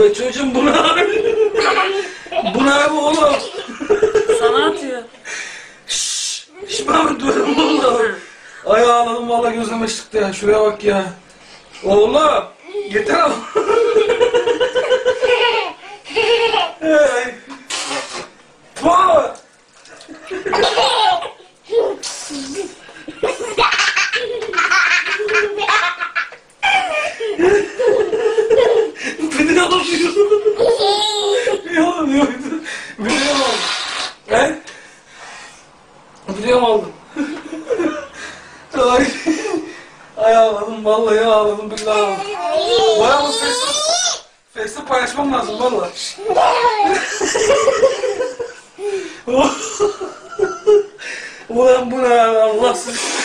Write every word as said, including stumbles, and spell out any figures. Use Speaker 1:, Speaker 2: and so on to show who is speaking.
Speaker 1: Be çocuğum bu ne abi? Bu ne abi oğlum?
Speaker 2: Sana atıyor.
Speaker 1: Şşş. Şşş Mehmet dur oğlum. Ay ağladım vallahi gözüme çıktı ya. Şuraya bak ya. Oğlum. Yeter ama. Hey. Baba. Beni alamıyor. Beni alamıyor. Beni alamıyor. He? Biliyorum aldım. Ay. Ay ağladım vallahi ağladım billahi ağladım. Bana bu Face'te Face'te paylaşmam lazım vallahi. Ulan bu ne Allah sizi